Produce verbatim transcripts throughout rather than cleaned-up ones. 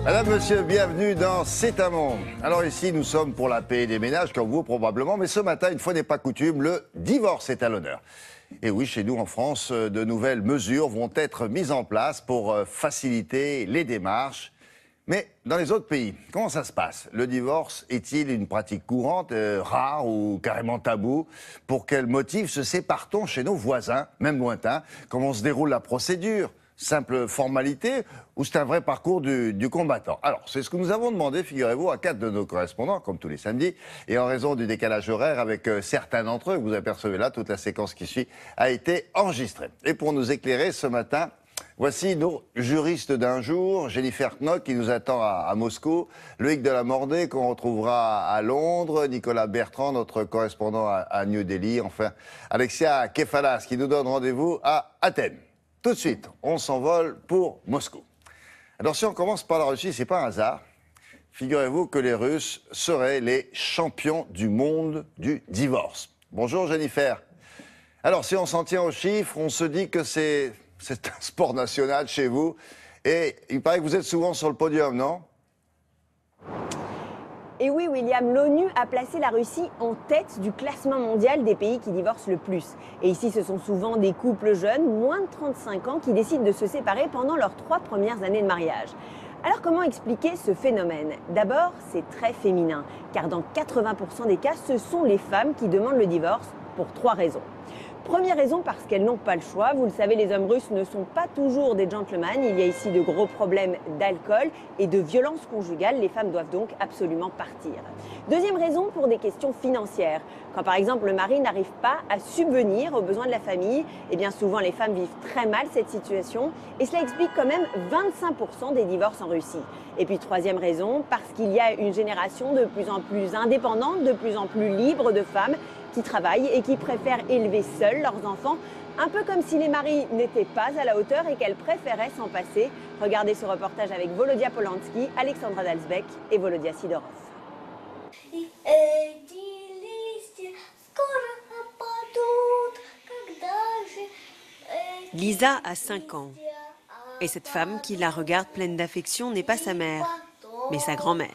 Madame, monsieur, bienvenue dans C'est un monde. Alors ici, nous sommes pour la paix des ménages, comme vous probablement, mais ce matin, une fois n'est pas coutume, le divorce est à l'honneur. Et oui, chez nous en France, de nouvelles mesures vont être mises en place pour faciliter les démarches. Mais dans les autres pays, comment ça se passe? Le divorce est-il une pratique courante, euh, rare ou carrément tabou? Pour quel motif se sépare-t-on chez nos voisins, même lointains? Comment se déroule la procédure? Simple formalité ou c'est un vrai parcours du, du combattant? Alors, c'est ce que nous avons demandé, figurez-vous, à quatre de nos correspondants, comme tous les samedis. Et en raison du décalage horaire avec euh, certains d'entre eux, vous apercevez là, toute la séquence qui suit a été enregistrée. Et pour nous éclairer ce matin, voici nos juristes d'un jour, Jennifer Knock qui nous attend à, à Moscou, Loïc Delamordé qu'on retrouvera à Londres, Nicolas Bertrand, notre correspondant à, à New Delhi, enfin Alexia Kefalas qui nous donne rendez-vous à Athènes. Tout de suite, on s'envole pour Moscou. Alors si on commence par la Russie, c'est pas un hasard. Figurez-vous que les Russes seraient les champions du monde du divorce. Bonjour Jennifer. Alors si on s'en tient aux chiffres, on se dit que c'est c'est un sport national chez vous. Et il paraît que vous êtes souvent sur le podium, non? Et oui, William, l'ONU a placé la Russie en tête du classement mondial des pays qui divorcent le plus. Et ici, ce sont souvent des couples jeunes, moins de trente-cinq ans, qui décident de se séparer pendant leurs trois premières années de mariage. Alors comment expliquer ce phénomène? D'abord, c'est très féminin, car dans quatre-vingts pour cent des cas, ce sont les femmes qui demandent le divorce pour trois raisons. Première raison, parce qu'elles n'ont pas le choix. Vous le savez, les hommes russes ne sont pas toujours des gentlemen. Il y a ici de gros problèmes d'alcool et de violence conjugale. Les femmes doivent donc absolument partir. Deuxième raison, pour des questions financières. Quand par exemple le mari n'arrive pas à subvenir aux besoins de la famille, eh bien souvent les femmes vivent très mal cette situation. Et cela explique quand même vingt-cinq pour cent des divorces en Russie. Et puis troisième raison, parce qu'il y a une génération de plus en plus indépendante, de plus en plus libre de femmes qui travaillent et qui préfèrent élever seuls leurs enfants, un peu comme si les maris n'étaient pas à la hauteur et qu'elles préféraient s'en passer. Regardez ce reportage avec Volodya Polanski, Alexandra Dalsbeck et Volodya Sidorov. Lisa a cinq ans. Et cette femme qui la regarde pleine d'affection n'est pas sa mère, mais sa grand-mère.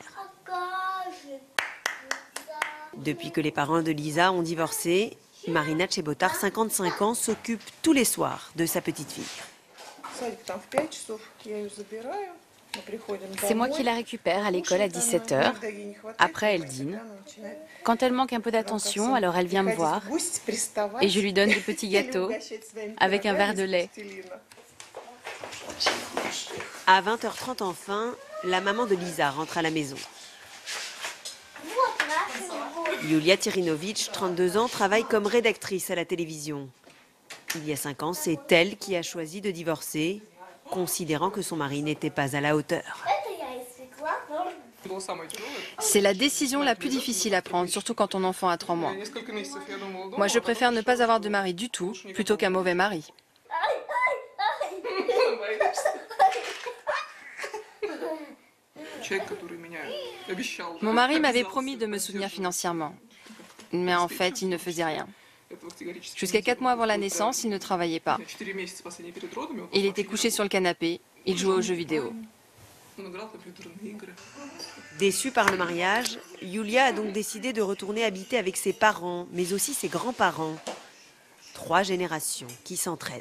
Depuis que les parents de Lisa ont divorcé, Marina Tchebotar, cinquante-cinq ans, s'occupe tous les soirs de sa petite fille. C'est moi qui la récupère à l'école à dix-sept heures. Après, elle dîne. Quand elle manque un peu d'attention, alors elle vient me voir et je lui donne des petits gâteaux avec un verre de lait. À vingt heures trente enfin, la maman de Lisa rentre à la maison. Yulia Tirinovitch, trente-deux ans, travaille comme rédactrice à la télévision. Il y a cinq ans, c'est elle qui a choisi de divorcer, considérant que son mari n'était pas à la hauteur. C'est la décision la plus difficile à prendre, surtout quand ton enfant a trois mois. Moi, je préfère ne pas avoir de mari du tout, plutôt qu'un mauvais mari. Mon mari m'avait promis de me soutenir financièrement, mais en fait, il ne faisait rien. Jusqu'à quatre mois avant la naissance, il ne travaillait pas. Il était couché sur le canapé, il jouait aux jeux vidéo. Déçue par le mariage, Yulia a donc décidé de retourner habiter avec ses parents, mais aussi ses grands-parents. Trois générations qui s'entraident.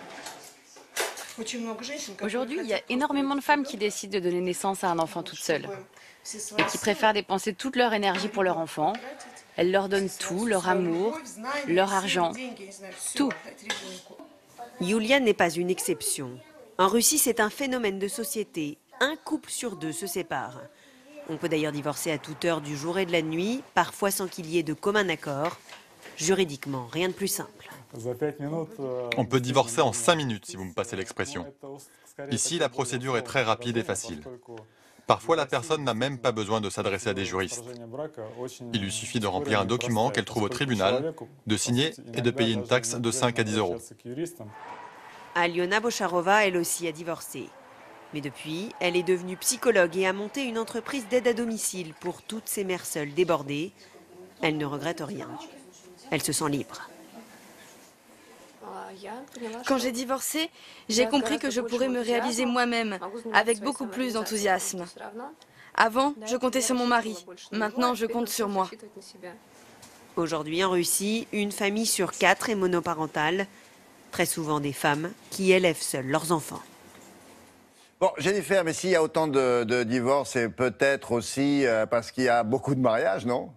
Aujourd'hui, il y a énormément de femmes qui décident de donner naissance à un enfant toute seule et qui préfèrent dépenser toute leur énergie pour leur enfant. Elles leur donnent tout, leur amour, leur argent, tout. Yulia n'est pas une exception. En Russie, c'est un phénomène de société. Un couple sur deux se sépare. On peut d'ailleurs divorcer à toute heure du jour et de la nuit, parfois sans qu'il y ait de commun accord. Juridiquement, rien de plus simple. On peut divorcer en cinq minutes, si vous me passez l'expression. Ici, la procédure est très rapide et facile. Parfois, la personne n'a même pas besoin de s'adresser à des juristes. Il lui suffit de remplir un document qu'elle trouve au tribunal, de signer et de payer une taxe de cinq à dix euros. Aliona Bocharova, elle aussi, a divorcé. Mais depuis, elle est devenue psychologue et a monté une entreprise d'aide à domicile pour toutes ces mères seules débordées. Elle ne regrette rien. Elle se sent libre. Quand j'ai divorcé, j'ai compris que je pourrais me réaliser moi-même, avec beaucoup plus d'enthousiasme. Avant, je comptais sur mon mari. Maintenant, je compte sur moi. Aujourd'hui, en Russie, une famille sur quatre est monoparentale. Très souvent des femmes qui élèvent seules leurs enfants. Bon, Jennifer, mais s'il y a autant de, de divorces, c'est peut-être aussi euh, parce qu'il y a beaucoup de mariages, non?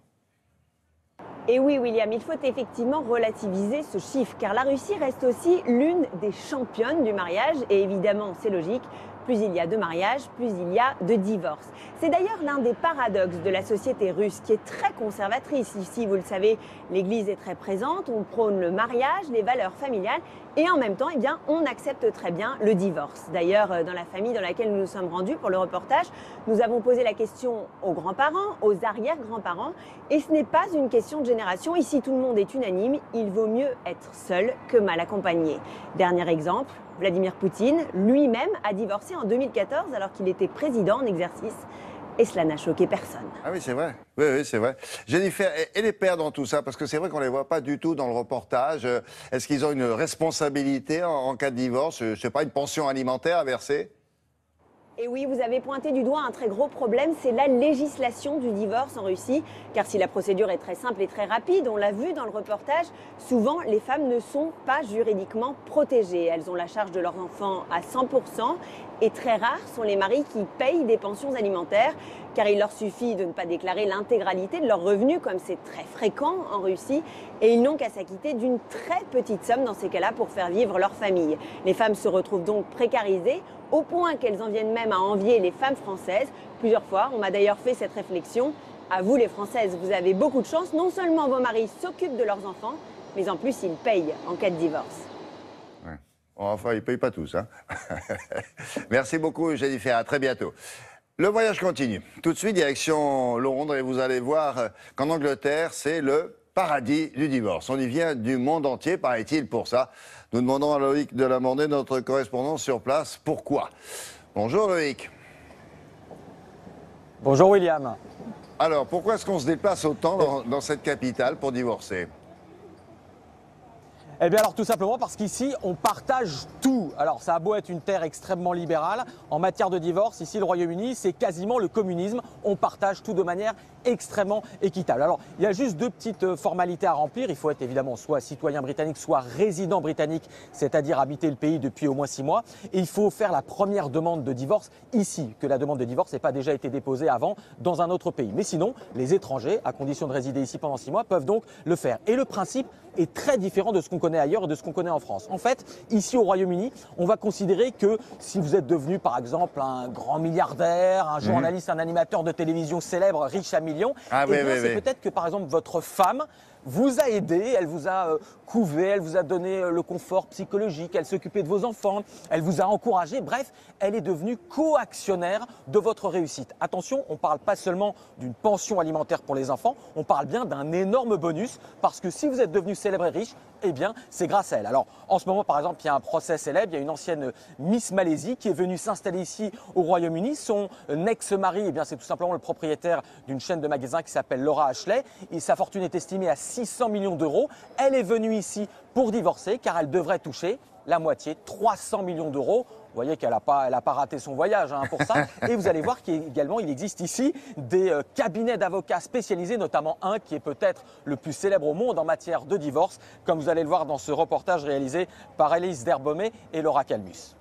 Et oui, William, il faut effectivement relativiser ce chiffre, car la Russie reste aussi l'une des championnes du mariage, et évidemment, c'est logique, plus il y a de mariages, plus il y a de divorces. C'est d'ailleurs l'un des paradoxes de la société russe, qui est très conservatrice. Ici, vous le savez, l'Église est très présente, on prône le mariage, les valeurs familiales, et en même temps, eh bien, on accepte très bien le divorce. D'ailleurs, dans la famille dans laquelle nous nous sommes rendus pour le reportage, nous avons posé la question aux grands-parents, aux arrière-grands-parents, et ce n'est pas une question de génération. Ici, tout le monde est unanime, il vaut mieux être seul que mal accompagné. Dernier exemple, Vladimir Poutine lui-même a divorcé en deux mille quatorze alors qu'il était président en exercice. Et cela n'a choqué personne. Ah oui, c'est vrai. Oui, oui, c'est vrai. Jennifer, et, et les pères dans tout ça? Parce que c'est vrai qu'on ne les voit pas du tout dans le reportage. Est-ce qu'ils ont une responsabilité en, en cas de divorce? Je ne sais pas, une pension alimentaire à verser? Et oui, vous avez pointé du doigt un très gros problème, c'est la législation du divorce en Russie. Car si la procédure est très simple et très rapide, on l'a vu dans le reportage, souvent les femmes ne sont pas juridiquement protégées. Elles ont la charge de leurs enfants à cent pour cent et très rares sont les maris qui payent des pensions alimentaires. Car il leur suffit de ne pas déclarer l'intégralité de leurs revenus, comme c'est très fréquent en Russie, et ils n'ont qu'à s'acquitter d'une très petite somme dans ces cas-là pour faire vivre leur famille. Les femmes se retrouvent donc précarisées, au point qu'elles en viennent même à envier les femmes françaises. Plusieurs fois, on m'a d'ailleurs fait cette réflexion. À vous les Françaises, vous avez beaucoup de chance. Non seulement vos maris s'occupent de leurs enfants, mais en plus ils payent en cas de divorce. Ouais. Enfin, ils ne payent pas tous. Hein. Merci beaucoup, Jennifer. À très bientôt. Le voyage continue. Tout de suite, direction Londres, et vous allez voir qu'en Angleterre, c'est le paradis du divorce. On y vient du monde entier, paraît-il, pour ça. Nous demandons à Loïc Delamandé, notre correspondant sur place, pourquoi. Bonjour Loïc. Bonjour William. Alors, pourquoi est-ce qu'on se déplace autant dans, dans cette capitale pour divorcer ? Eh bien alors tout simplement parce qu'ici on partage tout. Alors ça a beau être une terre extrêmement libérale, en matière de divorce, ici le Royaume-Uni c'est quasiment le communisme, on partage tout de manière extrêmement équitable. Alors il y a juste deux petites formalités à remplir, il faut être évidemment soit citoyen britannique, soit résident britannique, c'est-à-dire habiter le pays depuis au moins six mois. Et il faut faire la première demande de divorce ici, que la demande de divorce n'ait pas déjà été déposée avant dans un autre pays. Mais sinon, les étrangers, à condition de résider ici pendant six mois, peuvent donc le faire. Et le principe est très différent de ce qu'on connaît ailleurs et de ce qu'on connaît en France. En fait, ici au Royaume-Uni, on va considérer que si vous êtes devenu par exemple un grand milliardaire, un journaliste, mmh. un animateur de télévision célèbre, riche à millions, ah, eh oui, bien oui, c'est oui. peut-être que par exemple votre femme vous a aidé, elle vous a euh, couvé, elle vous a donné euh, le confort psychologique, elle s'occupait de vos enfants, elle vous a encouragé, bref, elle est devenue co-actionnaire de votre réussite. Attention, on ne parle pas seulement d'une pension alimentaire pour les enfants, on parle bien d'un énorme bonus parce que si vous êtes devenu célèbre et riche, eh bien, c'est grâce à elle. Alors, en ce moment, par exemple, il y a un procès célèbre, il y a une ancienne Miss Malaisie qui est venue s'installer ici au Royaume-Uni. Son ex-mari, eh bien, c'est tout simplement le propriétaire d'une chaîne de magasins qui s'appelle Laura Ashley et sa fortune est estimée à six cents millions d'euros. Elle est venue ici pour divorcer car elle devrait toucher la moitié, trois cents millions d'euros. Vous voyez qu'elle n'a pas, elle a pas raté son voyage hein, pour ça. Et vous allez voir qu'également, il existe ici des euh, cabinets d'avocats spécialisés, notamment un qui est peut-être le plus célèbre au monde en matière de divorce, comme vous allez le voir dans ce reportage réalisé par Elise Derbomé et Laura Calmus.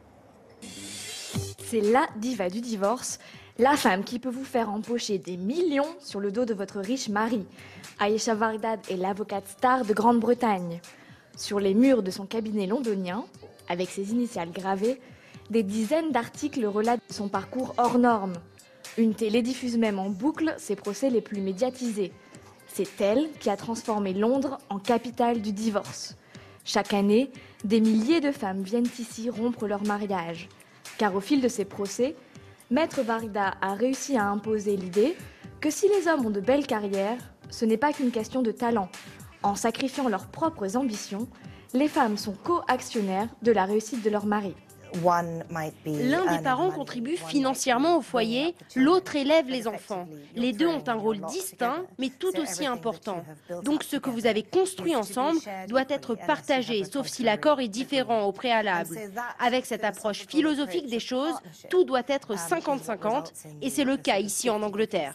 C'est la diva du divorce, la femme qui peut vous faire empocher des millions sur le dos de votre riche mari. Aïcha Vardad est l'avocate star de Grande-Bretagne. Sur les murs de son cabinet londonien, avec ses initiales gravées, des dizaines d'articles relatent son parcours hors norme. Une télé diffuse même en boucle ses procès les plus médiatisés. C'est elle qui a transformé Londres en capitale du divorce. Chaque année, des milliers de femmes viennent ici rompre leur mariage. Car au fil de ces procès, Maître Varda a réussi à imposer l'idée que si les hommes ont de belles carrières, ce n'est pas qu'une question de talent. En sacrifiant leurs propres ambitions, les femmes sont co-actionnaires de la réussite de leur mari. L'un des parents contribue financièrement au foyer, l'autre élève les enfants. Les deux ont un rôle distinct, mais tout aussi important. Donc ce que vous avez construit ensemble doit être partagé, sauf si l'accord est différent au préalable. Avec cette approche philosophique des choses, tout doit être cinquante cinquante, et c'est le cas ici en Angleterre.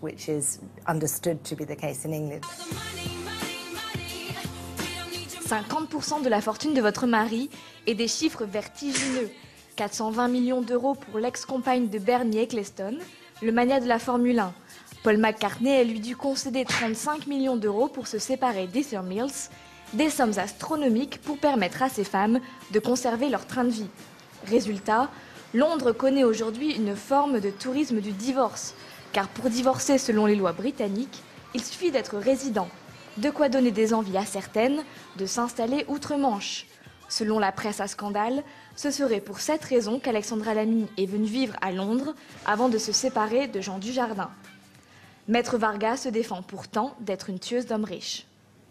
cinquante pour cent de la fortune de votre mari et des chiffres vertigineux. quatre cent vingt millions d'euros pour l'ex-compagne de Bernie Ecclestone, le magnat de la Formule un. Paul McCartney a lui dû concéder trente-cinq millions d'euros pour se séparer d'Heather Mills, des sommes astronomiques pour permettre à ces femmes de conserver leur train de vie. Résultat, Londres connaît aujourd'hui une forme de tourisme du divorce, car pour divorcer selon les lois britanniques, il suffit d'être résident. De quoi donner des envies à certaines de s'installer outre-Manche. Selon la presse à scandale, ce serait pour cette raison qu'Alexandra Lamy est venue vivre à Londres avant de se séparer de Jean Dujardin. Maître Varga se défend pourtant d'être une tueuse d'hommes riches.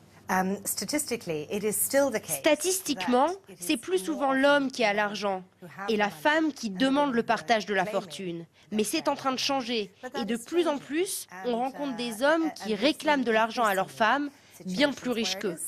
Statistiquement, c'est plus souvent l'homme qui a l'argent et la femme qui demande le partage de la fortune. Mais c'est en train de changer et de plus en plus, on rencontre des hommes qui réclament de l'argent à leurs femmes bien plus riches qu'eux.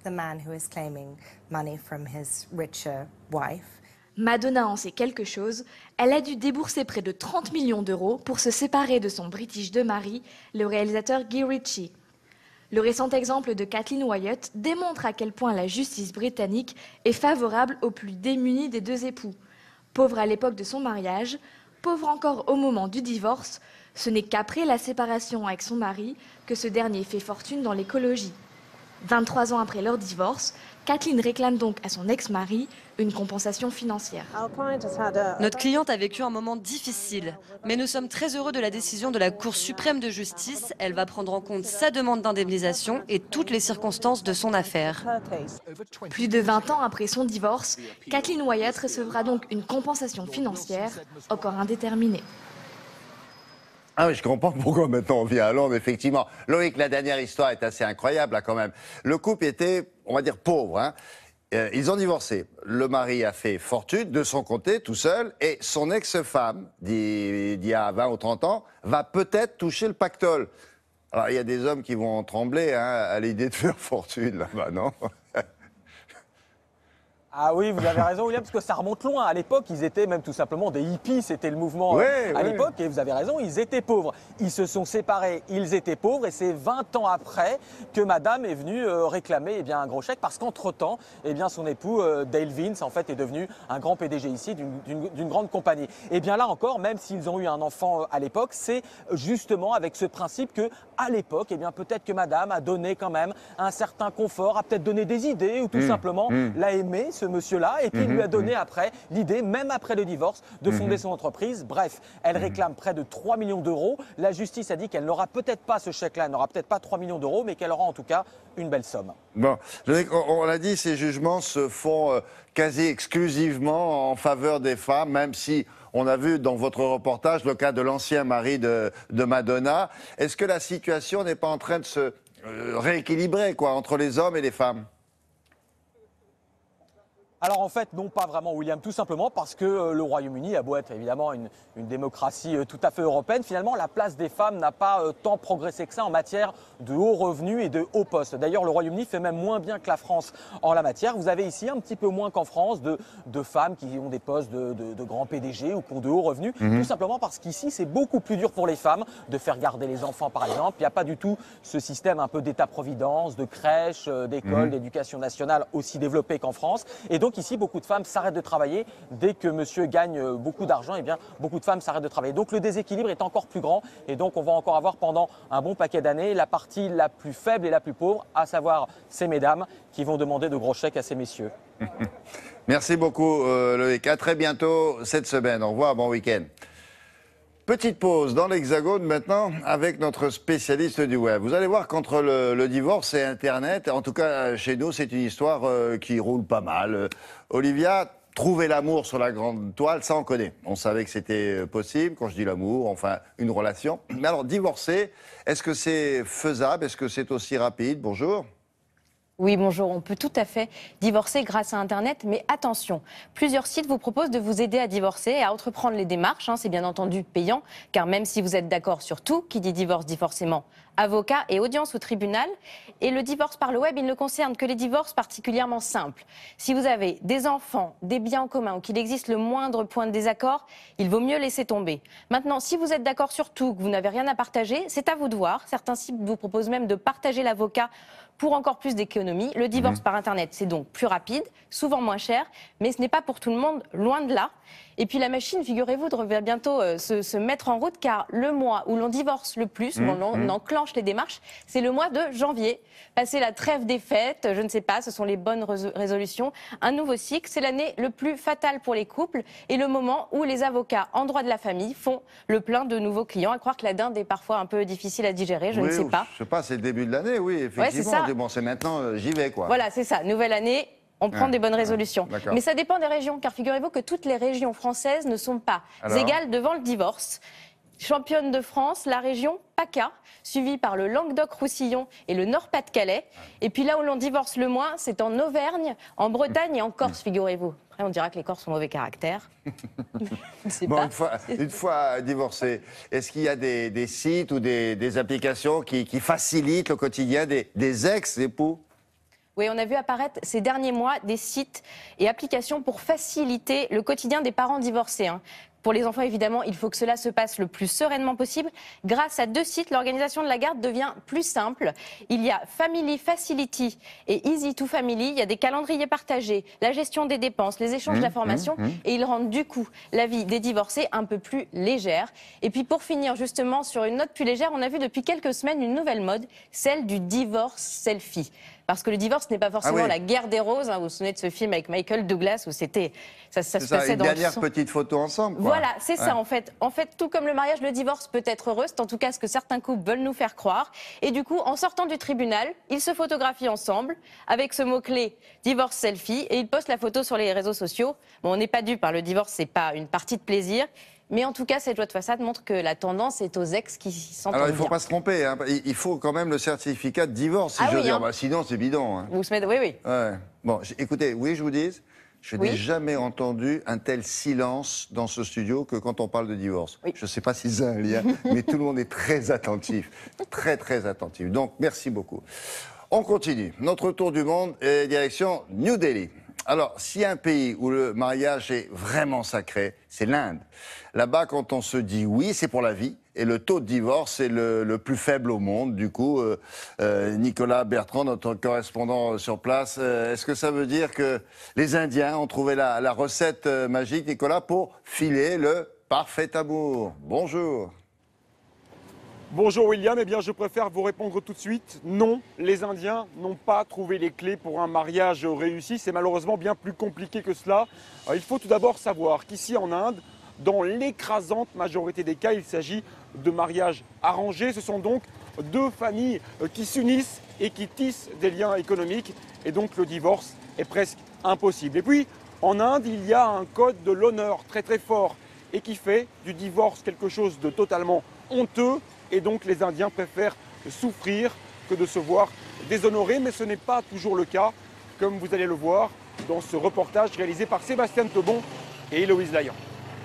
Madonna en sait quelque chose. Elle a dû débourser près de trente millions d'euros pour se séparer de son British de mari, le réalisateur Guy Ritchie. Le récent exemple de Kathleen Wyatt démontre à quel point la justice britannique est favorable aux plus démunis des deux époux. Pauvre à l'époque de son mariage, pauvre encore au moment du divorce, ce n'est qu'après la séparation avec son mari que ce dernier fait fortune dans l'écologie. vingt-trois ans après leur divorce, Kathleen réclame donc à son ex-mari une compensation financière. Notre cliente a vécu un moment difficile, mais nous sommes très heureux de la décision de la Cour suprême de justice. Elle va prendre en compte sa demande d'indemnisation et toutes les circonstances de son affaire. Plus de vingt ans après son divorce, Kathleen Wyatt recevra donc une compensation financière encore indéterminée. Ah oui, je comprends pourquoi maintenant on vient à Londres, effectivement. Loïc, la dernière histoire est assez incroyable, là, quand même. Le couple était, on va dire, pauvre, hein. Euh, ils ont divorcé. Le mari a fait fortune de son côté, tout seul, et son ex-femme, d'il y a vingt ou trente ans, va peut-être toucher le pactole. Alors, il y a des hommes qui vont trembler, hein, à l'idée de faire fortune, là-bas, non? Ah oui, vous avez raison, William, parce que ça remonte loin. À l'époque, ils étaient même tout simplement des hippies, c'était le mouvement oui, à oui. l'époque, et vous avez raison, ils étaient pauvres. Ils se sont séparés, ils étaient pauvres, et c'est vingt ans après que madame est venue euh, réclamer eh bien, un gros chèque, parce qu'entre-temps, eh bien, son époux, euh, Dale Vince, en fait, est devenu un grand P D G ici, d'une grande compagnie. Et bien là encore, même s'ils ont eu un enfant euh, à l'époque, c'est justement avec ce principe que, à l'époque, eh bien, peut-être que madame a donné quand même un certain confort, a peut-être donné des idées, ou tout mmh, simplement mmh. l'a aimé, ce monsieur-là, et puis mmh, lui a donné mmh. après l'idée, même après le divorce, de fonder mmh. son entreprise. Bref, elle réclame près de trois millions d'euros. La justice a dit qu'elle n'aura peut-être pas ce chèque-là, elle n'aura peut-être pas trois millions d'euros, mais qu'elle aura en tout cas une belle somme. Bon, on l'a dit, ces jugements se font euh, quasi exclusivement en faveur des femmes, même si on a vu dans votre reportage le cas de l'ancien mari de, de Madonna. Est-ce que la situation n'est pas en train de se euh, rééquilibrer, quoi, entre les hommes et les femmes ? Alors en fait, non pas vraiment, William, tout simplement parce que euh, le Royaume-Uni a beau être évidemment une, une démocratie euh, tout à fait européenne, finalement la place des femmes n'a pas euh, tant progressé que ça en matière de hauts revenus et de hauts postes. D'ailleurs, le Royaume-Uni fait même moins bien que la France en la matière. Vous avez ici un petit peu moins qu'en France de, de femmes qui ont des postes de, de, de grands P D G ou qui ont de hauts revenus, mmh. tout simplement parce qu'ici c'est beaucoup plus dur pour les femmes de faire garder les enfants par exemple. Il n'y a pas du tout ce système un peu d'État-providence, de crèches, euh, d'écoles, mmh. d'éducation nationale aussi développé qu'en France. Et donc ici, beaucoup de femmes s'arrêtent de travailler. Dès que monsieur gagne beaucoup d'argent, eh bien, beaucoup de femmes s'arrêtent de travailler. Donc le déséquilibre est encore plus grand et donc on va encore avoir pendant un bon paquet d'années la partie la plus faible et la plus pauvre, à savoir ces mesdames qui vont demander de gros chèques à ces messieurs. Merci beaucoup euh, Loïc. À très bientôt cette semaine. Au revoir, bon week-end. Petite pause dans l'Hexagone maintenant avec notre spécialiste du web. Vous allez voir qu'entre le, le divorce et Internet, en tout cas chez nous, c'est une histoire euh, qui roule pas mal. Euh, Olivia, trouver l'amour sur la grande toile, ça on connaît. On savait que c'était possible, quand je dis l'amour, enfin une relation. Mais alors divorcer, est-ce que c'est faisable? Est-ce que c'est aussi rapide? Bonjour. Oui, bonjour, on peut tout à fait divorcer grâce à Internet, mais attention, plusieurs sites vous proposent de vous aider à divorcer et à entreprendre les démarches, hein, c'est bien entendu payant, car même si vous êtes d'accord sur tout, qui dit divorce dit forcément avocat et audience au tribunal, et le divorce par le web, il ne concerne que les divorces particulièrement simples. Si vous avez des enfants, des biens en commun ou qu'il existe le moindre point de désaccord, il vaut mieux laisser tomber. Maintenant, si vous êtes d'accord sur tout, que vous n'avez rien à partager, c'est à vous de voir. Certains sites vous proposent même de partager l'avocat pour encore plus d'économies. Le divorce mmh. par Internet, c'est donc plus rapide, souvent moins cher, mais ce n'est pas pour tout le monde, loin de là. Et puis la machine, figurez-vous, devrait bientôt euh, se, se mettre en route, car le mois où l'on divorce le plus, mmh. où l'on mmh. enclenche les démarches, c'est le mois de janvier. Passer la trêve des fêtes, je ne sais pas, ce sont les bonnes résolutions. Un nouveau cycle, c'est l'année le plus fatale pour les couples et le moment où les avocats en droit de la famille font le plein de nouveaux clients. À croire que la dinde est parfois un peu difficile à digérer, je oui, ne sais pas. Je sais pas, c'est le début de l'année, oui, effectivement. Ouais, c'est bon, c'est maintenant, euh, j'y vais, quoi. Voilà, c'est ça, nouvelle année. On prend ah, des bonnes résolutions. Ah, mais ça dépend des régions, car figurez-vous que toutes les régions françaises ne sont pas Alors égales devant le divorce. Championne de France, la région PACA, suivie par le Languedoc-Roussillon et le Nord-Pas-de-Calais. Et puis là où l'on divorce le moins, c'est en Auvergne, en Bretagne et en Corse, figurez-vous. Après, on dira que les Corses sont mauvais caractère. Bon, pas. Une, fois, une fois divorcé, est-ce qu'il y a des, des sites ou des, des applications qui, qui facilitent le quotidien des, des ex-époux ? Oui, on a vu apparaître ces derniers mois des sites et applications pour faciliter le quotidien des parents divorcés. Hein. Pour les enfants, évidemment, il faut que cela se passe le plus sereinement possible. Grâce à deux sites, l'organisation de la garde devient plus simple. Il y a Family Facility et Easy to Family. Il y a des calendriers partagés, la gestion des dépenses, les échanges mmh, d'informations. Mmh, mmh. Et ils rendent du coup la vie des divorcés un peu plus légère. Et puis pour finir justement sur une note plus légère, on a vu depuis quelques semaines une nouvelle mode, celle du divorce selfie. Parce que le divorce n'est pas forcément ah oui. la guerre des roses. Hein. Vous vous souvenez de ce film avec Michael Douglas où c'était ça, ça se ça, passait une dans dernière le sang. petite photo ensemble. Quoi. Voilà, c'est ouais. ça en fait. En fait, tout comme le mariage, le divorce peut être heureux. C'est en tout cas ce que certains couples veulent nous faire croire. Et du coup, en sortant du tribunal, ils se photographient ensemble avec ce mot-clé divorce selfie et ils postent la photo sur les réseaux sociaux. Bon, on n'est pas dû par le divorce, c'est pas une partie de plaisir. Mais en tout cas, cette joie de façade montre que la tendance est aux ex qui s'entendent bien. Alors, il ne faut pas se tromper. Hein. Il faut quand même le certificat de divorce, si ah je veux oui, dire. Hein. Bah, sinon, c'est bidon. Hein. Vous se mettez... Oui, oui. Ouais. Bon, écoutez, oui, je vous dis, je n'ai oui. jamais entendu un tel silence dans ce studio que quand on parle de divorce. Oui. Je ne sais pas si c'est un lien, mais tout le monde est très attentif. Très, très attentif. Donc, merci beaucoup. On continue. Notre tour du monde est direction New Delhi. Alors, s'il y a un pays où le mariage est vraiment sacré, c'est l'Inde. Là-bas, quand on se dit oui, c'est pour la vie. Et le taux de divorce est le, le plus faible au monde. Du coup, euh, euh, Nicolas Bertrand, notre correspondant sur place, euh, est-ce que ça veut dire que les Indiens ont trouvé la, la recette euh, magique, Nicolas, pour filer le parfait amour? Bonjour. Bonjour William, eh bien je préfère vous répondre tout de suite. Non, les Indiens n'ont pas trouvé les clés pour un mariage réussi. C'est malheureusement bien plus compliqué que cela. Alors, il faut tout d'abord savoir qu'ici en Inde, dans l'écrasante majorité des cas, il s'agit de mariages arrangés. Ce sont donc deux familles qui s'unissent et qui tissent des liens économiques. Et donc le divorce est presque impossible. Et puis en Inde, il y a un code de l'honneur très très fort et qui fait du divorce quelque chose de totalement honteux. Et donc les Indiens préfèrent souffrir que de se voir déshonorés. Mais ce n'est pas toujours le cas, comme vous allez le voir dans ce reportage réalisé par Sébastien Thebon et Héloïse Layan.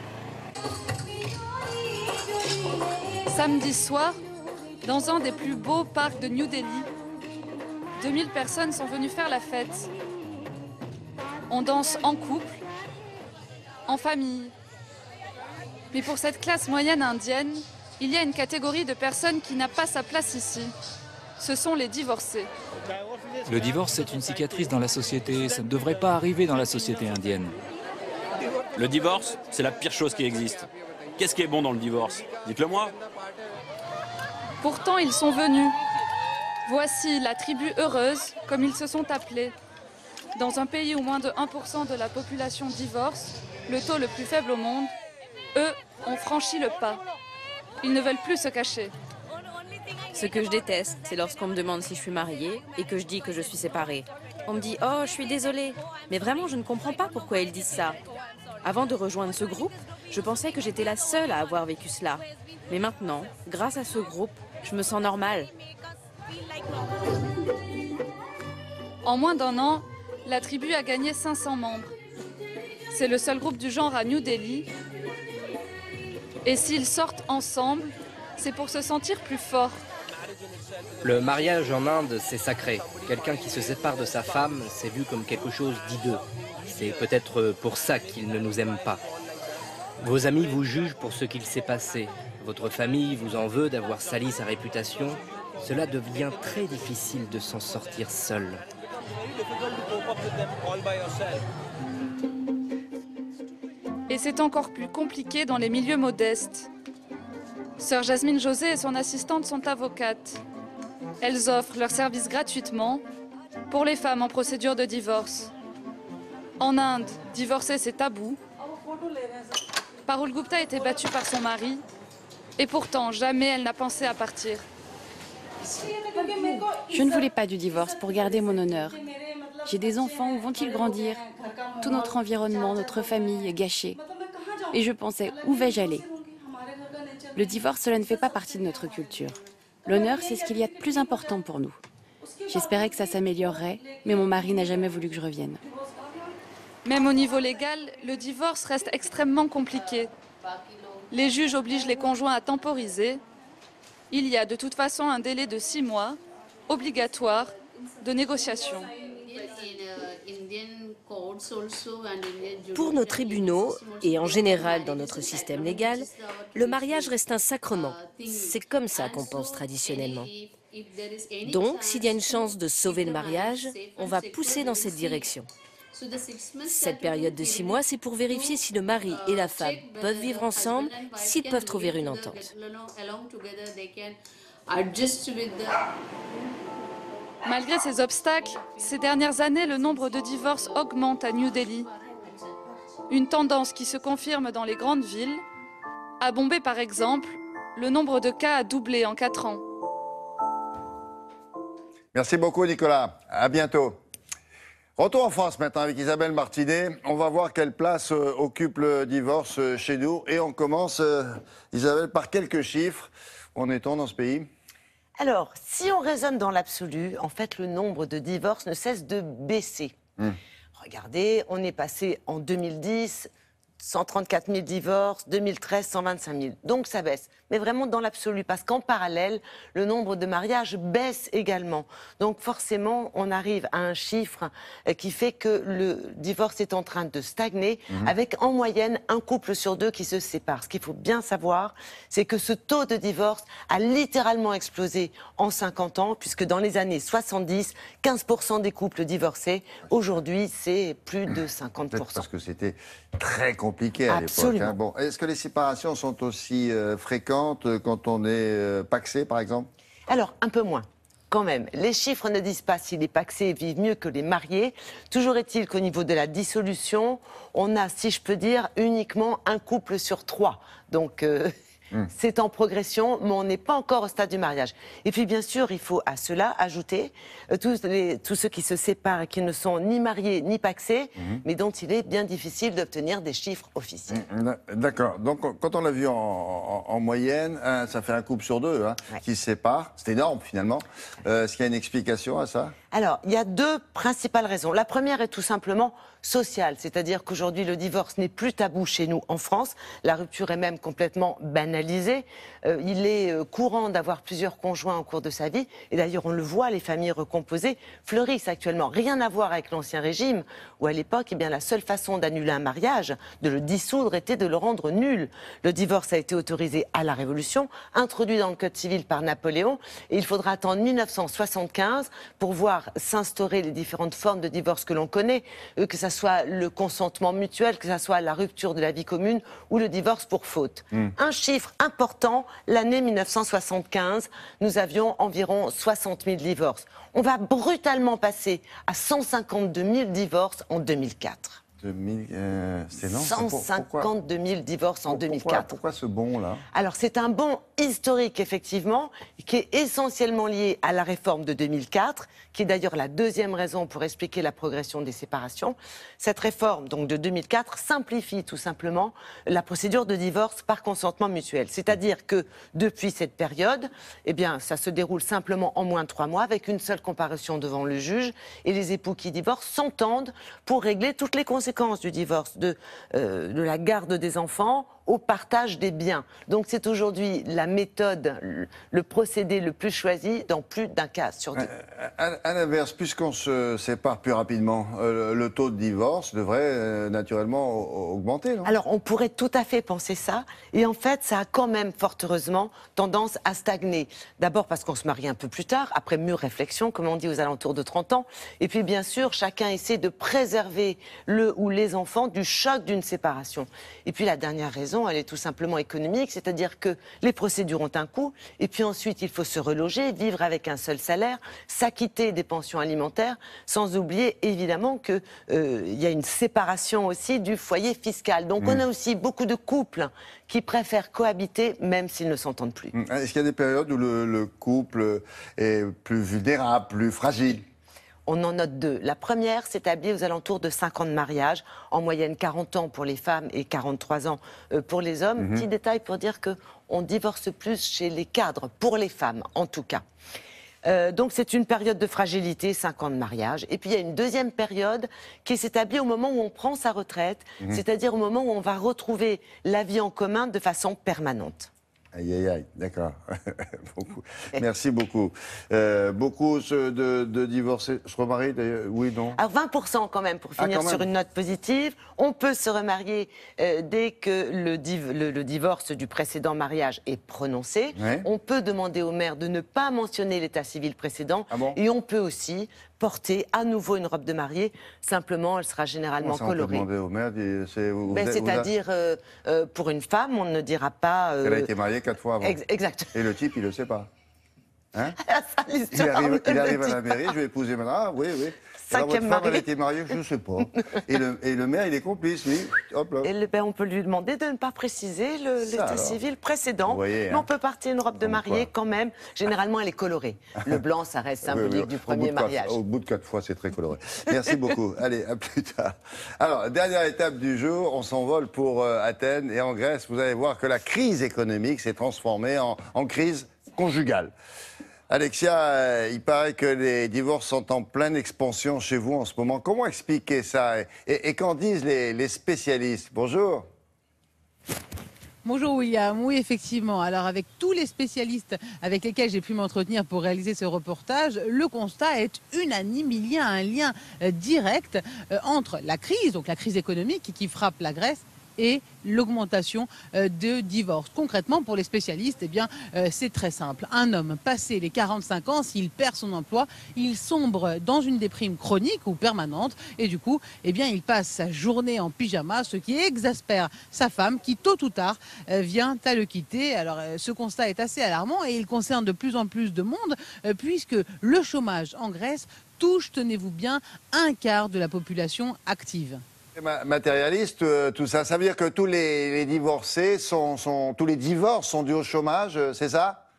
Samedi soir, dans un des plus beaux parcs de New Delhi, deux mille personnes sont venues faire la fête. On danse en couple, en famille. Mais pour cette classe moyenne indienne, il y a une catégorie de personnes qui n'a pas sa place ici. Ce sont les divorcés. Le divorce, c'est une cicatrice dans la société. Ça ne devrait pas arriver dans la société indienne. Le divorce, c'est la pire chose qui existe. Qu'est-ce qui est bon dans le divorce? Dites-le moi. Pourtant, ils sont venus. Voici la tribu heureuse, comme ils se sont appelés. Dans un pays où moins de un pour cent de la population divorce, le taux le plus faible au monde, eux ont franchi le pas. Ils ne veulent plus se cacher. Ce que je déteste, c'est lorsqu'on me demande si je suis mariée et que je dis que je suis séparée. On me dit « Oh, je suis désolée ». Mais vraiment, je ne comprends pas pourquoi ils disent ça. Avant de rejoindre ce groupe, je pensais que j'étais la seule à avoir vécu cela. Mais maintenant, grâce à ce groupe, je me sens normale. En moins d'un an, la tribu a gagné cinq cents membres. C'est le seul groupe du genre à New Delhi. Et s'ils sortent ensemble, c'est pour se sentir plus forts. Le mariage en Inde, c'est sacré. Quelqu'un qui se sépare de sa femme, c'est vu comme quelque chose d'hideux. C'est peut-être pour ça qu'ils ne nous aiment pas. Vos amis vous jugent pour ce qu'il s'est passé. Votre famille vous en veut d'avoir sali sa réputation. Cela devient très difficile de s'en sortir seul. Et c'est encore plus compliqué dans les milieux modestes. Sœur Jasmine José et son assistante sont avocates. Elles offrent leurs services gratuitement pour les femmes en procédure de divorce. En Inde, divorcer c'est tabou. Parul Gupta a été battue par son mari et pourtant jamais elle n'a pensé à partir. Je ne voulais pas du divorce pour garder mon honneur. J'ai des enfants, où vont-ils grandir? Tout notre environnement, notre famille est gâché. Et je pensais, où vais-je aller? Le divorce, cela ne fait pas partie de notre culture. L'honneur, c'est ce qu'il y a de plus important pour nous. J'espérais que ça s'améliorerait, mais mon mari n'a jamais voulu que je revienne. Même au niveau légal, le divorce reste extrêmement compliqué. Les juges obligent les conjoints à temporiser. Il y a de toute façon un délai de six mois, obligatoire, de négociation. Pour nos tribunaux, et en général dans notre système légal, le mariage reste un sacrement. C'est comme ça qu'on pense traditionnellement. Donc, s'il y a une chance de sauver le mariage, on va pousser dans cette direction. Cette période de six mois, c'est pour vérifier si le mari et la femme peuvent vivre ensemble, s'ils peuvent trouver une entente. Malgré ces obstacles, ces dernières années, le nombre de divorces augmente à New Delhi. Une tendance qui se confirme dans les grandes villes. À Bombay, par exemple, le nombre de cas a doublé en quatre ans. Merci beaucoup, Nicolas. À bientôt. Retour en France maintenant avec Isabelle Martinet. On va voir quelle place euh, occupe le divorce euh, chez nous. Et on commence, euh, Isabelle, par quelques chiffres. Où en est-on dans ce pays ? Alors, si on raisonne dans l'absolu, en fait, le nombre de divorces ne cesse de baisser. Mmh. Regardez, on est passé en deux mille dix, cent trente-quatre mille divorces, deux mille treize, cent vingt-cinq mille. Donc ça baisse, mais vraiment dans l'absolu, parce qu'en parallèle, le nombre de mariages baisse également. Donc forcément, on arrive à un chiffre qui fait que le divorce est en train de stagner, mmh. avec en moyenne un couple sur deux qui se sépare. Ce qu'il faut bien savoir, c'est que ce taux de divorce a littéralement explosé en cinquante ans, puisque dans les années soixante-dix, quinze pour cent des couples divorcés. Aujourd'hui, c'est plus de cinquante pour cent. Parce que c'était très compliqué à l'époque. Hein. Bon, est-ce que les séparations sont aussi euh, fréquentes quand on est euh, pacsé, par exemple ? Alors, un peu moins. Quand même, les chiffres ne disent pas si les pacsés vivent mieux que les mariés. Toujours est-il qu'au niveau de la dissolution, on a, si je peux dire, uniquement un couple sur trois. Donc, euh, mmh. c'est en progression, mais on n'est pas encore au stade du mariage. Et puis, bien sûr, il faut à cela ajouter euh, tous, les, tous ceux qui se séparent et qui ne sont ni mariés ni pacsés, mmh. mais dont il est bien difficile d'obtenir des chiffres officiels. Mmh. D'accord. Donc, quand on l'a vu en, en, en moyenne, hein, ça fait un couple sur deux hein, ouais. qui se séparent. C'est énorme, finalement. Euh, est-ce qu'il y a une explication à ça ? Alors, il y a deux principales raisons. La première est tout simplement sociale, c'est-à-dire qu'aujourd'hui, le divorce n'est plus tabou chez nous en France. La rupture est même complètement banalisée. Euh, il est euh, courant d'avoir plusieurs conjoints au cours de sa vie. Et d'ailleurs, on le voit, les familles recomposées fleurissent actuellement. Rien à voir avec l'Ancien Régime, où à l'époque, eh bien, la seule façon d'annuler un mariage, de le dissoudre, était de le rendre nul. Le divorce a été autorisé à la Révolution, introduit dans le Code civil par Napoléon. Et il faudra attendre mille neuf cent soixante-quinze pour voir s'instaurer les différentes formes de divorce que l'on connaît, que ce soit le consentement mutuel, que ce soit la rupture de la vie commune ou le divorce pour faute. Mmh. Un chiffre important, l'année mille neuf cent soixante-quinze, nous avions environ soixante mille divorces. On va brutalement passer à cent cinquante-deux mille divorces en deux mille quatre. deux mille, euh, c'est non, cent cinquante-deux mille divorces en deux mille quatre. Pourquoi, pourquoi ce bond-là? Alors, c'est un bond historique, effectivement, qui est essentiellement lié à la réforme de deux mille quatre, qui est d'ailleurs la deuxième raison pour expliquer la progression des séparations. Cette réforme, donc de deux mille quatre, simplifie tout simplement la procédure de divorce par consentement mutuel. C'est-à-dire que depuis cette période, eh bien, ça se déroule simplement en moins de trois mois, avec une seule comparution devant le juge, et les époux qui divorcent s'entendent pour régler toutes les conséquences du divorce, de, euh, de la garde des enfants au partage des biens. Donc c'est aujourd'hui la méthode, le, le procédé le plus choisi dans plus d'un cas sur deux. À, à l'inverse, puisqu'on se sépare plus rapidement, euh, le taux de divorce devrait euh, naturellement augmenter, non? Alors on pourrait tout à fait penser ça, et en fait ça a quand même fort heureusement tendance à stagner. D'abord parce qu'on se marie un peu plus tard, après mûre réflexion, comme on dit, aux alentours de trente ans, et puis bien sûr chacun essaie de préserver le ou les enfants du choc d'une séparation. Et puis la dernière raison, elle est tout simplement économique, c'est-à-dire que les procédures ont un coût, et puis ensuite il faut se reloger, vivre avec un seul salaire, s'acquitter des pensions alimentaires, sans oublier évidemment qu'il euh, y a une séparation aussi du foyer fiscal. Donc mmh. on a aussi beaucoup de couples qui préfèrent cohabiter même s'ils ne s'entendent plus. Mmh. Est-ce qu'il y a des périodes où le, le couple est plus vulnérable, plus fragile ? On en note deux. La première s'établit aux alentours de cinq ans de mariage, en moyenne quarante ans pour les femmes et quarante-trois ans pour les hommes. Mmh. Petit détail pour dire qu'on divorce plus chez les cadres, pour les femmes en tout cas. Euh, donc c'est une période de fragilité, cinq ans de mariage. Et puis il y a une deuxième période qui s'établit au moment où on prend sa retraite, mmh. c'est-à-dire au moment où on va retrouver la vie en commun de façon permanente. Aïe, aïe, aïe, d'accord. beaucoup. Merci beaucoup. Euh, beaucoup de, de divorcés se remarient d'ailleurs, oui, non? Alors vingt pour cent quand même, pour finir ah, sur une note positive. On peut se remarier euh, dès que le, div le, le divorce du précédent mariage est prononcé. Ouais. On peut demander au maire de ne pas mentionner l'état civil précédent. Ah bon? Et on peut aussi porter à nouveau une robe de mariée. Simplement, elle sera généralement ça, colorée. On peut demander au maire, c'est-à-dire, euh, euh, pour une femme, on ne dira pas... Euh, Elle a été mariée quatre fois avant. Ex exact. Et le type, il ne le sait pas. Hein? Ça, il arrive, il arrive à la mairie, je vais épouser maintenant. Ah oui, oui. Alors, votre femme, elle a été mariée, je ne sais pas. Et le, et le maire, il est complice, lui. Hop là. Et le, ben, on peut lui demander de ne pas préciser l'état civil précédent. Voyez, mais hein. on peut partir une robe de mariée quand même. Généralement, elle est colorée. Le blanc, ça reste symbolique oui, oui. du premier mariage. Quatre, au bout de quatre fois, c'est très coloré. Merci beaucoup. Allez, à plus tard. Alors, dernière étape du jour, on s'envole pour euh, Athènes et en Grèce. Vous allez voir que la crise économique s'est transformée en, en crise conjugale. Alexia, euh, il paraît que les divorces sont en pleine expansion chez vous en ce moment. Comment expliquer ça? Et, et, et qu'en disent les, les spécialistes? Bonjour. Bonjour William, oui effectivement. Alors avec tous les spécialistes avec lesquels j'ai pu m'entretenir pour réaliser ce reportage, le constat est unanime. Il y a un lien euh, direct euh, entre la crise, donc la crise économique qui frappe la Grèce, et l'augmentation euh, de divorces. Concrètement, pour les spécialistes, eh bien, euh, c'est très simple. Un homme passé les quarante-cinq ans, s'il perd son emploi, il sombre dans une déprime chronique ou permanente et du coup, eh bien, il passe sa journée en pyjama, ce qui exaspère sa femme qui, tôt ou tard, euh, vient à le quitter. Alors, euh, ce constat est assez alarmant et il concerne de plus en plus de monde euh, puisque le chômage en Grèce touche, tenez-vous bien, un quart de la population active. Matérialiste, euh, tout ça, ça veut dire que tous les, les divorcés sont, sont, tous les divorces sont dus au chômage, c'est ça?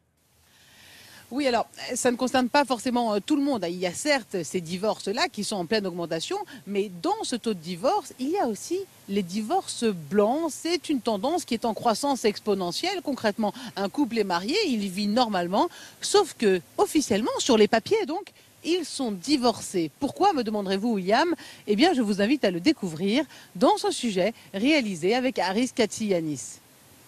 Oui, alors, ça ne concerne pas forcément tout le monde. Il y a certes ces divorces-là qui sont en pleine augmentation, mais dans ce taux de divorce, il y a aussi les divorces blancs. C'est une tendance qui est en croissance exponentielle. Concrètement, un couple est marié, il vit normalement, sauf que, officiellement, sur les papiers donc, ils sont divorcés. Pourquoi, me demanderez-vous, William? Eh bien, je vous invite à le découvrir dans ce sujet réalisé avec Aris Katsiyanis.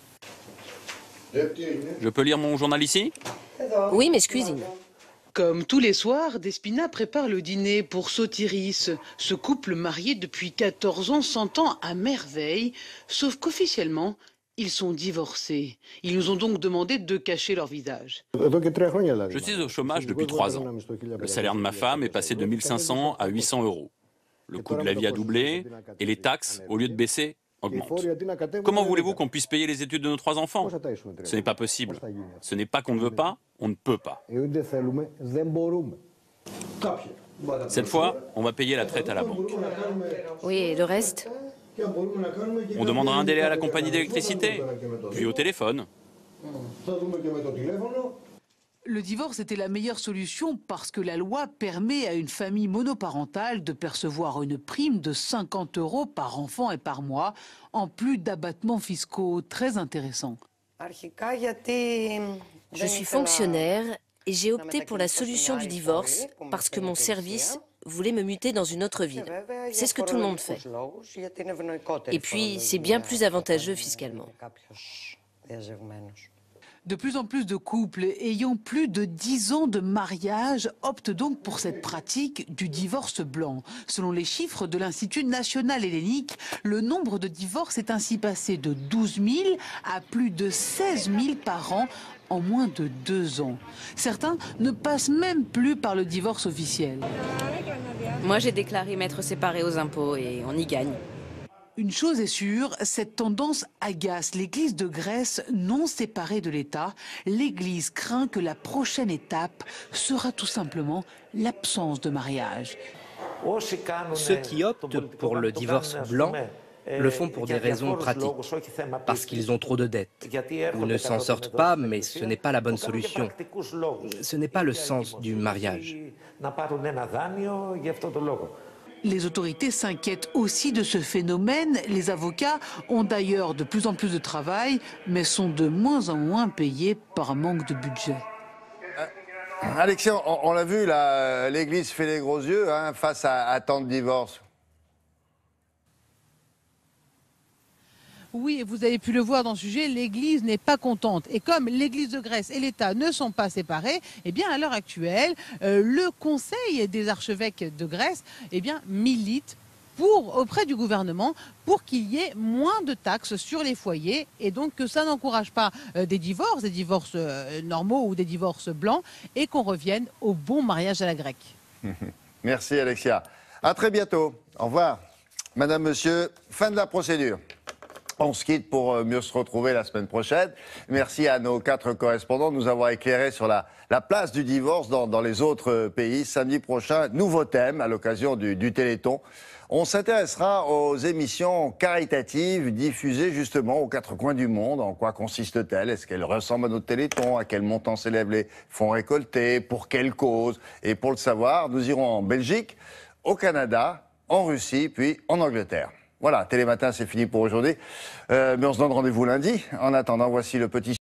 Je peux lire mon journal ici? Oui, mais je cuisine. Comme tous les soirs, Despina prépare le dîner pour Sotiris. Ce couple marié depuis quatorze ans s'entend à merveille, sauf qu'officiellement, ils sont divorcés. Ils nous ont donc demandé de cacher leur visage. Je suis au chômage depuis trois ans. Le salaire de ma femme est passé de mille cinq cents à huit cents euros. Le coût de la vie a doublé et les taxes, au lieu de baisser, augmentent. Comment voulez-vous qu'on puisse payer les études de nos trois enfants? Ce n'est pas possible. Ce n'est pas qu'on ne veut pas, on ne peut pas. Cette fois, on va payer la traite à la banque. Oui, et le reste? On demandera un délai à la compagnie d'électricité, puis au téléphone. Le divorce était la meilleure solution parce que la loi permet à une famille monoparentale de percevoir une prime de cinquante euros par enfant et par mois, en plus d'abattements fiscaux très intéressants. Je suis fonctionnaire et j'ai opté pour la solution du divorce parce que mon service voulait me muter dans une autre ville. C'est ce que tout le monde fait. Et puis, c'est bien plus avantageux fiscalement. De plus en plus de couples ayant plus de dix ans de mariage optent donc pour cette pratique du divorce blanc. Selon les chiffres de l'Institut national hellénique, le nombre de divorces est ainsi passé de douze mille à plus de seize mille par an en moins de deux ans. Certains ne passent même plus par le divorce officiel. Moi, j'ai déclaré m'être séparée aux impôts et on y gagne. Une chose est sûre, cette tendance agace l'Église de Grèce non séparée de l'État. L'Église craint que la prochaine étape sera tout simplement l'absence de mariage. Ceux qui optent pour le divorce blanc le font pour des raisons pratiques, parce qu'ils ont trop de dettes, ou ne s'en sortent pas, mais ce n'est pas la bonne solution. Ce n'est pas le sens du mariage. Les autorités s'inquiètent aussi de ce phénomène. Les avocats ont d'ailleurs de plus en plus de travail, mais sont de moins en moins payés par manque de budget. Alexia, on, on l'a vu, l'Église fait les gros yeux hein, face à, à tant de divorces. Oui, vous avez pu le voir dans ce sujet, l'Église n'est pas contente. Et comme l'Église de Grèce et l'État ne sont pas séparés, eh bien, à l'heure actuelle, euh, le Conseil des archevêques de Grèce eh bien, milite pour, auprès du gouvernement pour qu'il y ait moins de taxes sur les foyers et donc que ça n'encourage pas euh, des divorces, des divorces euh, normaux ou des divorces blancs et qu'on revienne au bon mariage à la grecque. Merci Alexia. À très bientôt. Au revoir. Madame, Monsieur, fin de la procédure. On se quitte pour mieux se retrouver la semaine prochaine. Merci à nos quatre correspondants de nous avoir éclairés sur la, la place du divorce dans, dans les autres pays. Samedi prochain, nouveau thème à l'occasion du, du Téléthon. On s'intéressera aux émissions caritatives diffusées justement aux quatre coins du monde. En quoi consiste-t-elle? Est-ce qu'elles ressemblent à notre Téléthon? À quel montant s'élèvent les fonds récoltés? Pour quelle cause? Et pour le savoir, nous irons en Belgique, au Canada, en Russie, puis en Angleterre. Voilà, Télématin, c'est fini pour aujourd'hui. Euh, mais on se donne rendez-vous lundi. En attendant, voici le petit...